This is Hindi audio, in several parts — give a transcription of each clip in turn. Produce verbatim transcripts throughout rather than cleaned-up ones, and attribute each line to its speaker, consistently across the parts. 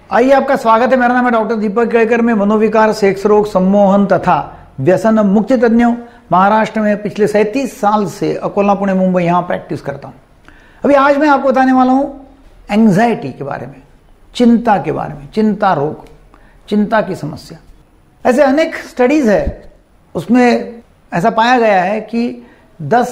Speaker 1: आइए, आपका स्वागत है। मेरा नाम है डॉक्टर दीपक केळकर। मैं मनोविकार, सेक्स रोग, सम्मोहन तथा व्यसन मुक्ति तज्ञ महाराष्ट्र में पिछले सैंतीस साल से अकोला, पुणे, मुंबई यहाँ प्रैक्टिस करता हूँ। अभी आज मैं आपको बताने वाला हूँ एंग्जाइटी के बारे में, चिंता के बारे में, चिंता रोग, चिंता की समस्या। ऐसे अनेक स्टडीज है, उसमें ऐसा पाया गया है कि दस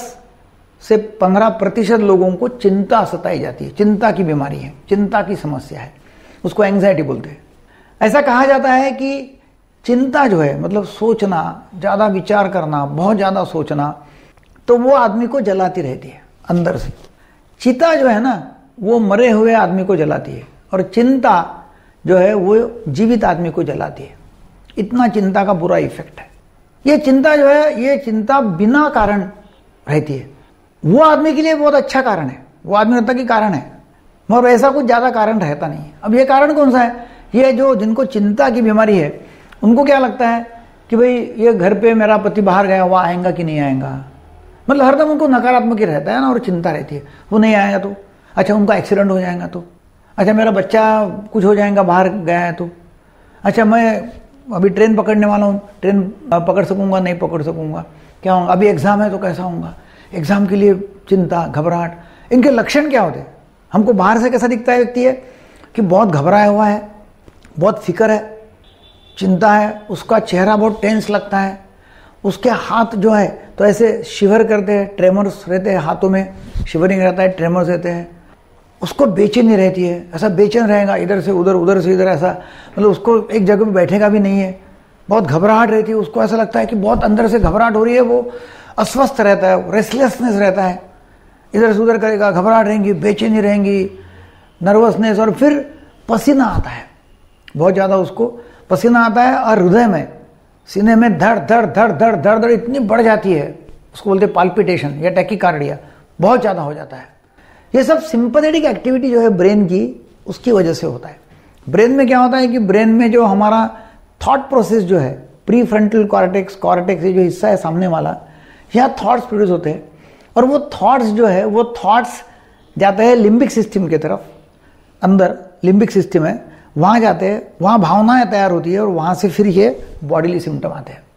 Speaker 1: से पंद्रह प्रतिशत लोगों को चिंता सताई जाती है। चिंता की बीमारी है, चिंता की समस्या है, उसको एंग्जाइटी बोलते हैं। ऐसा कहा जाता है कि चिंता जो है मतलब सोचना, ज़्यादा विचार करना, बहुत ज़्यादा सोचना, तो वो आदमी को जलाती रहती है अंदर से। चिता जो है ना, वो मरे हुए आदमी को जलाती है, और चिंता जो है वो जीवित आदमी को जलाती है। इतना चिंता का बुरा इफेक्ट है। ये चिंता जो है, ये चिंता बिना कारण रहती है। वो आदमी के लिए बहुत अच्छा कारण है, वो आदमी लगता कि कारण है, मगर ऐसा कुछ ज़्यादा कारण रहता नहीं है। अब ये कारण कौन सा है? ये जो जिनको चिंता की बीमारी है, उनको क्या लगता है कि भाई ये घर पे मेरा पति बाहर गया, वो आएगा कि नहीं आएगा, मतलब हरदम उनको नकारात्मक ही रहता है ना, और चिंता रहती है। वो नहीं आएगा तो अच्छा, उनका एक्सीडेंट हो जाएगा तो अच्छा, मेरा बच्चा कुछ हो जाएगा बाहर गया है तो अच्छा, मैं अभी ट्रेन पकड़ने वाला हूँ, ट्रेन पकड़ सकूँगा नहीं पकड़ सकूँगा, क्या होगा, अभी एग्ज़ाम है तो कैसा होगा, एग्ज़ाम के लिए चिंता, घबराहट। इनके लक्षण क्या होते हैं? हमको बाहर से कैसा दिखता है व्यक्ति है कि बहुत घबराया हुआ है, बहुत फिक्र है, चिंता है, उसका चेहरा बहुत टेंस लगता है, उसके हाथ जो है तो ऐसे शिवर करते हैं, ट्रेमर्स रहते हैं, हाथों में शिवरिंग रहता है, ट्रेमर्स रहते हैं। उसको बेचैनी रहती है, ऐसा बेचैन रहेगा, इधर से उधर, उधर से इधर, ऐसा मतलब उसको एक जगह पे बैठेगा भी नहीं है। बहुत घबराहट रहती है, उसको ऐसा लगता है कि बहुत अंदर से घबराहट हो रही है, वो अस्वस्थ रहता है, रेस्टलेसनेस रहता है, इधर से उधर करेगा, घबराहट रहेंगी, बेचैनी रहेंगी, नर्वसनेस, और फिर पसीना आता है, बहुत ज़्यादा उसको पसीना आता है, और हृदय में, सीने में धड़ धड़ धड़ धड़ धड़ धड़ इतनी बढ़ जाती है, उसको बोलते हैं पाल्पिटेशन या टैकीकार्डिया, बहुत ज़्यादा हो जाता है। ये सब सिंपैथेटिक एक्टिविटी जो है ब्रेन की, उसकी वजह से होता है। ब्रेन में क्या होता है कि ब्रेन में जो हमारा थॉट प्रोसेस जो है, प्री फ्रंटल कॉर्टेक्स, कॉर्टेक्स ये जो हिस्सा है सामने वाला, यहाँ थॉट्स प्रोड्यूस होते हैं, और वो थॉट्स जो है वो थॉट्स जाते हैं लिम्बिक सिस्टम की तरफ, अंदर लिम्बिक सिस्टम है, वहाँ जाते हैं, वहाँ भावनाएं तैयार होती है, और वहाँ से फिर ये बॉडीली सिम्टम आते हैं।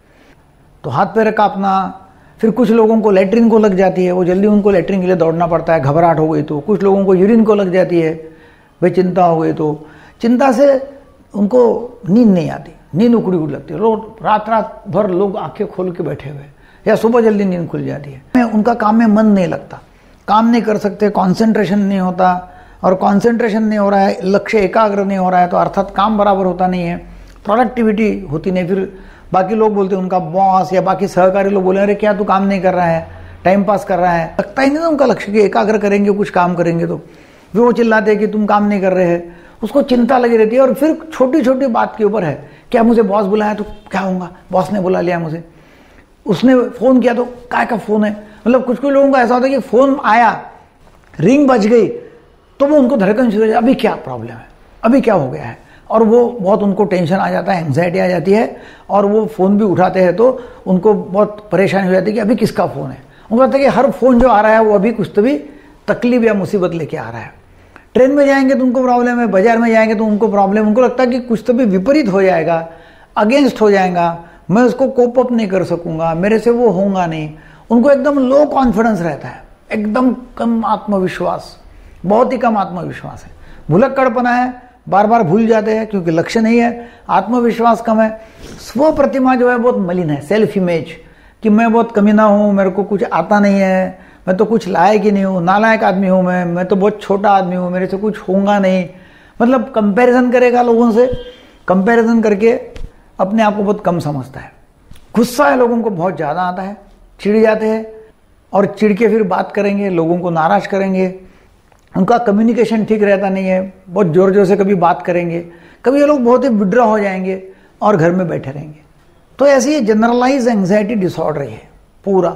Speaker 1: तो हाथ पैर कांपना, फिर कुछ लोगों को लेटरिन को लग जाती है, वो जल्दी उनको लेटरिन के लिए दौड़ना पड़ता है, घबराहट हो गई तो। कुछ लोगों को यूरिन को लग जाती है, भाई चिंता हो गई तो। चिंता से उनको नींद नहीं आती, नींद उकड़ी उकड़ी लगती है, रोज रात रात भर लोग आंखें खोल के बैठे हुए, या सुबह जल्दी नींद खुल जाती है। उनका काम में मन नहीं लगता, काम नहीं कर सकते, कॉन्सेंट्रेशन नहीं होता, और कॉन्सेंट्रेशन नहीं हो रहा है, लक्ष्य एकाग्र नहीं हो रहा है, तो अर्थात काम बराबर होता नहीं है, प्रोडक्टिविटी होती नहीं। फिर बाकी लोग बोलते हैं, उनका बॉस या बाकी सहकारी लोग बोले, अरे क्या तू काम नहीं कर रहा है, टाइम पास कर रहा है, लगता ही नहीं ना उनका लक्ष्य कि एकाग्र करेंगे, कुछ काम करेंगे तो। फिर वो चिल्लाते हैं कि तुम काम नहीं कर रहे हैं, उसको चिंता लगी रहती है। और फिर छोटी छोटी बात के ऊपर है, क्या मुझे बॉस बुलाया तो क्या होगा, बॉस ने बुला लिया मुझे, उसने फ़ोन किया तो क्या का फ़ोन है, मतलब कुछ कुछ लोगों का ऐसा होता है कि फ़ोन आया, रिंग बज गई, तो वो उनको धड़कन शुरू हो जाती है, अभी क्या प्रॉब्लम है, अभी क्या हो गया है, और वो बहुत उनको टेंशन आ जाता है, एंग्जाइटी आ जाती है, और वो फ़ोन भी उठाते हैं तो उनको बहुत परेशानी हो जाती है कि अभी किसका फ़ोन है। उनको लगता है कि हर फ़ोन जो आ रहा है वो अभी कुछ तो भी तकलीफ या मुसीबत लेके आ रहा है। ट्रेन में जाएंगे तो उनको प्रॉब्लम है, बाजार में जाएंगे तो उनको प्रॉब्लम, उनको लगता है कि कुछ तो भी विपरीत हो जाएगा, अगेंस्ट हो जाएगा, मैं उसको कोप अप नहीं कर सकूँगा, मेरे से वो होगा नहीं। उनको एकदम लो कॉन्फिडेंस रहता है, एकदम कम आत्मविश्वास, बहुत ही कम आत्मविश्वास है, भुलक्कड़पना है, बार बार भूल जाते हैं क्योंकि लक्ष्य नहीं है, आत्मविश्वास कम है, स्व प्रतिमा जो है बहुत मलिन है, सेल्फ इमेज कि मैं बहुत कमीना हूँ, मेरे को कुछ आता नहीं है, मैं तो कुछ लायक ही नहीं हूँ, नालायक आदमी हूँ मैं मैं तो बहुत छोटा आदमी हूँ, मेरे से कुछ होगा नहीं, मतलब कंपैरिजन करेगा लोगों से, कंपैरिजन करके अपने आप को बहुत कम समझता है। गुस्सा है लोगों को बहुत ज़्यादा आता है, चिढ़ जाते हैं, और चिढ़ के फिर बात करेंगे, लोगों को नाराज़ करेंगे, उनका कम्युनिकेशन ठीक रहता नहीं है, बहुत ज़ोर ज़ोर से कभी बात करेंगे, कभी ये लोग बहुत ही विड्रॉ हो जाएंगे और घर में बैठे रहेंगे। तो ऐसी ये जनरलाइज एंग्जाइटी डिसऑर्डर है पूरा,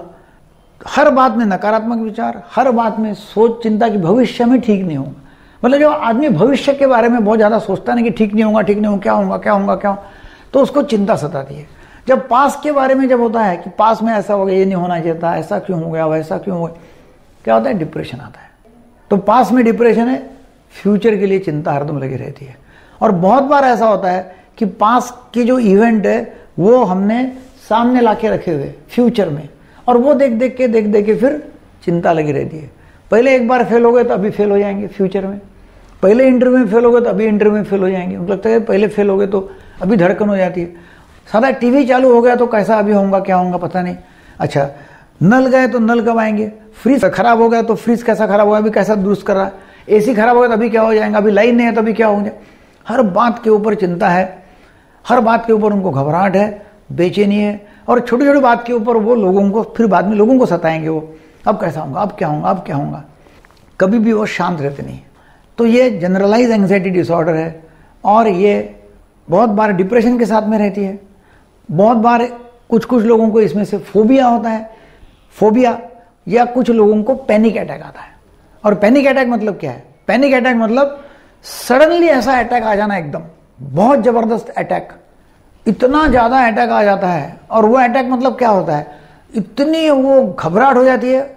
Speaker 1: हर बात में नकारात्मक विचार, हर बात में सोच चिंता की भविष्य में ठीक नहीं होगा, मतलब जो आदमी भविष्य के बारे में बहुत ज़्यादा सोचता नहीं कि ठीक नहीं होगा, ठीक नहीं होगा, क्या होगा क्या होगा क्या होगा, तो उसको चिंता सताती है। जब पास के बारे में जब होता है कि पास में ऐसा हो गया, ये नहीं होना चाहिए था, ऐसा क्यों हो गया, वैसा क्यों हो गया, क्या होता है, डिप्रेशन आता है। तो पास में डिप्रेशन है, फ्यूचर के लिए चिंता हरदम लगी रहती है। और बहुत बार ऐसा होता है कि पास की जो इवेंट है वो हमने सामने लाके रखे हुए फ्यूचर में, और वो देख देख के देख देख के फिर चिंता लगी रहती है। पहले एक बार फेल हो गए तो अभी फेल हो जाएंगे फ्यूचर में, पहले इंटरव्यू में फेल हो गए तो अभी इंटरव्यू में फेल हो जाएंगे। उनको लगता है पहले फेल हो गए तो अभी धड़कन हो जाती है। सादा टीवी चालू हो गया तो कैसा अभी होगा, क्या होगा पता नहीं। अच्छा, नल गए तो नल कब आएंगे, फ्रिज खराब हो गया तो फ्रिज कैसा खराब होगा, अभी कैसा दुरुस्त कर रहा है, एसी खराब हो गया तो अभी क्या हो जाएगा, अभी लाइन नहीं है तो अभी क्या हो जाए। हर बात के ऊपर चिंता है, हर बात के ऊपर उनको घबराहट है, बेचैनी है, और छोटी छोटी बात के ऊपर वो लोगों को फिर बाद में लोगों को सताएंगे। वो अब कैसा होगा, अब क्या होगा, अब क्या होगा, कभी भी वो शांत रहते नहीं। तो ये जनरलाइज एंग्जाइटी डिसऑर्डर है, और ये बहुत बार डिप्रेशन के साथ में रहती है। बहुत बार कुछ कुछ लोगों को इसमें से फोबिया होता है, फोबिया, या कुछ लोगों को पैनिक अटैक आता है। और पैनिक अटैक मतलब क्या है, पैनिक अटैक मतलब सडनली ऐसा अटैक आ जाना, एकदम बहुत जबरदस्त अटैक, इतना ज्यादा अटैक आ जाता है। और वो अटैक मतलब क्या होता है, इतनी वो घबराहट हो जाती है,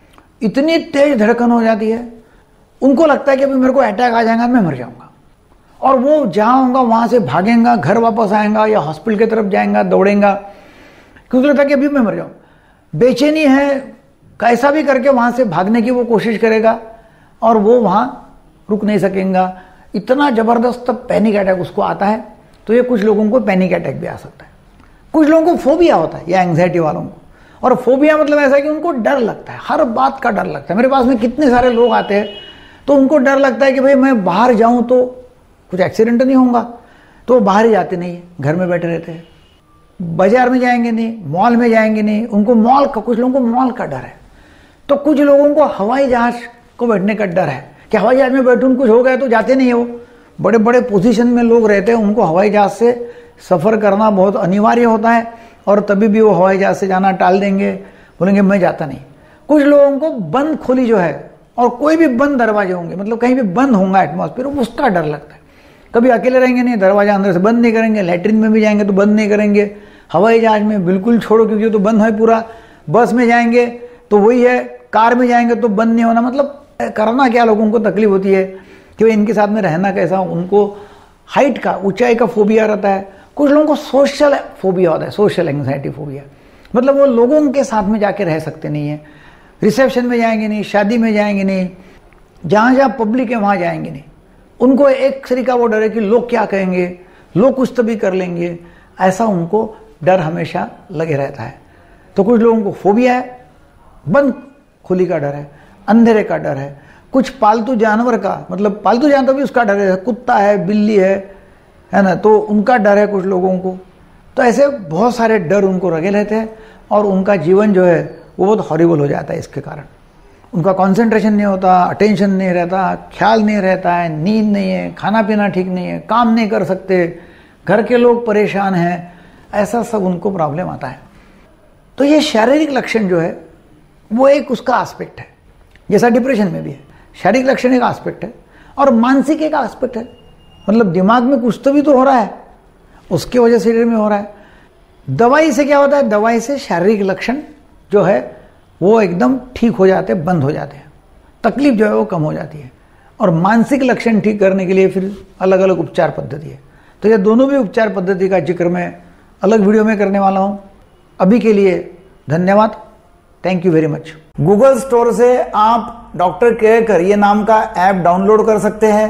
Speaker 1: इतनी तेज धड़कन हो जाती है, उनको लगता है कि अभी मेरे को अटैक आ जाएगा, मैं मर जाऊंगा। और वो जहां होगा वहां से भागेगा, घर वापस आएगा या हॉस्पिटल की तरफ जाएगा, दौड़ेगा, क्योंकि लगता है कि अभी मैं मर जाऊं। बेचैनी है, कैसा भी करके वहां से भागने की वो कोशिश करेगा, और वो वहां रुक नहीं सकेगा। इतना जबरदस्त पैनिक अटैक उसको आता है। तो ये कुछ लोगों को पैनिक अटैक भी आ सकता है। कुछ लोगों को फोबिया होता है, या एंग्जाइटी वालों को। और फोबिया मतलब ऐसा है कि उनको डर लगता है, हर बात का डर लगता है। मेरे पास में कितने सारे लोग आते हैं तो उनको डर लगता है कि भाई मैं बाहर जाऊं तो कुछ एक्सीडेंट नहीं होगा, तो वो बाहर ही जाते नहीं है, घर में बैठे रहते हैं। बाजार में जाएंगे नहीं, मॉल में जाएंगे नहीं, उनको मॉल का, कुछ लोगों को मॉल का डर है। तो कुछ लोगों को हवाई जहाज को बैठने का डर है कि हवाई जहाज में बैठूं कुछ हो गया तो जाते नहीं है। वो बड़े बड़े पोजीशन में लोग रहते हैं, उनको हवाई जहाज से सफ़र करना बहुत अनिवार्य होता है, और तभी भी वो हवाई जहाज से जाना टाल देंगे, बोलेंगे मैं जाता नहीं। कुछ लोगों को बंद खोली जो है, और कोई भी बंद दरवाजे होंगे, मतलब कहीं भी बंद होगा एटमॉस्फेयर, उसका डर लगता है। कभी अकेले रहेंगे नहीं, दरवाजा अंदर से बंद नहीं करेंगे, लैट्रिन में भी जाएंगे तो बंद नहीं करेंगे, हवाई जहाज में बिल्कुल छोड़ो क्योंकि तो बंद है पूरा, बस में जाएंगे तो वही है, कार में जाएंगे तो बंद नहीं होना। मतलब करना क्या, लोगों को तकलीफ होती है कि इनके साथ में रहना कैसा। उनको हाइट का, ऊंचाई का फोबिया रहता है। कुछ लोगों को सोशल फोबिया होता है, सोशल एंग्जाइटी फोबिया, मतलब वो लोगों के साथ में जाके रह सकते नहीं है, रिसेप्शन में जाएंगे नहीं, शादी में जाएंगे नहीं, जहां जहां पब्लिक है वहां जाएंगे नहीं। उनको एक तरीका वो डर है कि लोग क्या कहेंगे, लोग कुछ तो भी कर लेंगे, ऐसा उनको डर हमेशा लगे रहता है। तो कुछ लोगों को फोबिया है, बंद खुली का डर है, अंधेरे का डर है। कुछ पालतू जानवर का, मतलब पालतू जानवर भी उसका डर है, कुत्ता है, बिल्ली है, है ना, तो उनका डर है कुछ लोगों को। तो ऐसे बहुत सारे डर उनको लगे रहते हैं, और उनका जीवन जो है वो बहुत हॉरिबल हो जाता है इसके कारण। उनका कंसंट्रेशन नहीं होता, अटेंशन नहीं रहता, ख्याल नहीं रहता है, नींद नहीं है, खाना पीना ठीक नहीं है, काम नहीं कर सकते, घर के लोग परेशान हैं, ऐसा सब उनको प्रॉब्लम आता है। तो ये शारीरिक लक्षण जो है वो एक उसका एस्पेक्ट है, जैसा डिप्रेशन में भी है। शारीरिक लक्षण एक एस्पेक्ट है, और मानसिक एक एस्पेक्ट है, मतलब दिमाग में कुछ तो भी तो हो रहा है, उसकी वजह से शरीर में हो रहा है। दवाई से क्या होता है, दवाई से शारीरिक लक्षण जो है वो एकदम ठीक हो जाते हैं, बंद हो जाते हैं, तकलीफ जो है वो कम हो जाती है। और मानसिक लक्षण ठीक करने के लिए फिर अलग अलग उपचार पद्धति है। तो ये दोनों भी उपचार पद्धति का जिक्र मैं अलग वीडियो में करने वाला हूँ। अभी के लिए धन्यवाद, thank you very much. Google store से आप डॉक्टर केयरकर ये नाम का ऐप डाउनलोड कर सकते हैं,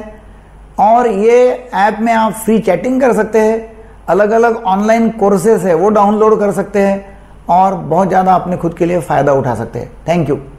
Speaker 1: और ये ऐप में आप फ्री चैटिंग कर सकते हैं, अलग अलग ऑनलाइन कोर्सेस है वो डाउनलोड कर सकते हैं, और बहुत ज़्यादा अपने खुद के लिए फ़ायदा उठा सकते हैं। Thank you.